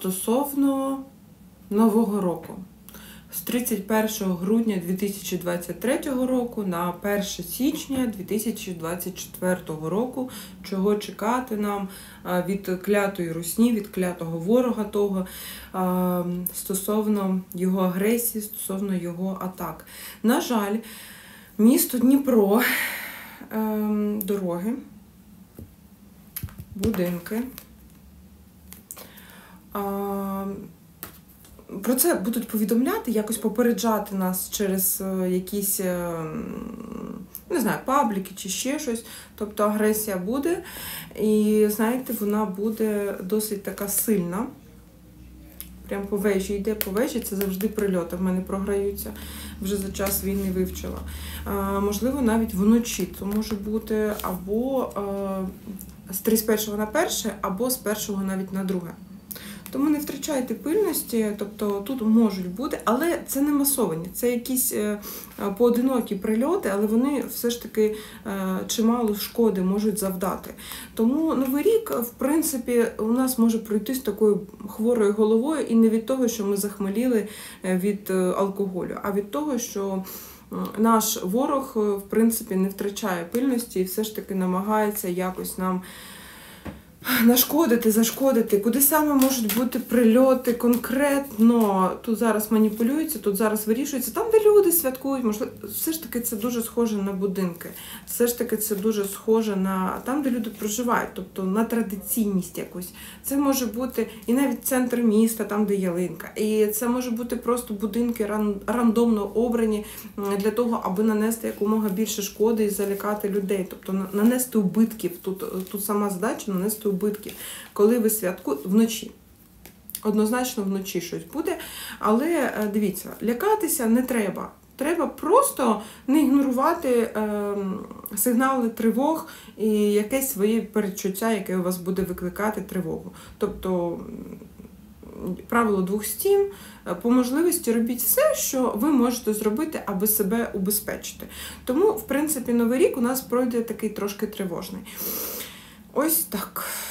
стосовно Нового року. З 31 грудня 2023 року на 1 січня 2024 року, чого чекати нам від клятої русні, від клятого ворога того, стосовно його агресії, стосовно його атак. На жаль, місто Дніпро, дороги, будинки. Про це будуть повідомляти, якось попереджати нас через якісь, не знаю, пабліки чи ще щось. Тобто агресія буде. І, знаєте, вона буде досить така сильна. Прям по вежі йде, по вежі, це завжди прильоти в мене програються. Вже за час війни вивчила. Можливо, навіть вночі це може бути або з 31 на 1, або з 1 навіть на 2. Тому не втрачайте пильності, тобто тут можуть бути, але це не масовані, це якісь поодинокі прильоти, але вони все ж таки чимало шкоди можуть завдати. Тому Новий рік, в принципі, у нас може пройти з такою хворою головою і не від того, що ми захмеліли від алкоголю, а від того, що наш ворог, в принципі, не втрачає пильності і все ж таки намагається якось нам нашкодити, зашкодити. Куди саме можуть бути прильоти конкретно? Тут зараз маніпулюється, тут зараз вирішується. Там, де люди святкують, можливо, все ж таки це дуже схоже на будинки. Все ж таки це дуже схоже на там, де люди проживають, тобто на традиційність якусь. Це може бути і навіть центр міста, там, де ялинка. І це може бути просто будинки рандомно обрані для того, аби нанести якомога більше шкоди і залякати людей. Тобто нанести убитків. Тут сама задача нанести убитків, коли ви святкуєте вночі. Однозначно вночі щось буде, але дивіться, лякатися не треба. Треба просто не ігнорувати сигнали тривог і якесь своє передчуття, яке у вас буде викликати тривогу. Тобто, правило 2 стін, по можливості робіть все, що ви можете зробити, аби себе убезпечити. Тому, в принципі, Новий рік у нас пройде такий трошки тривожний. Ось так.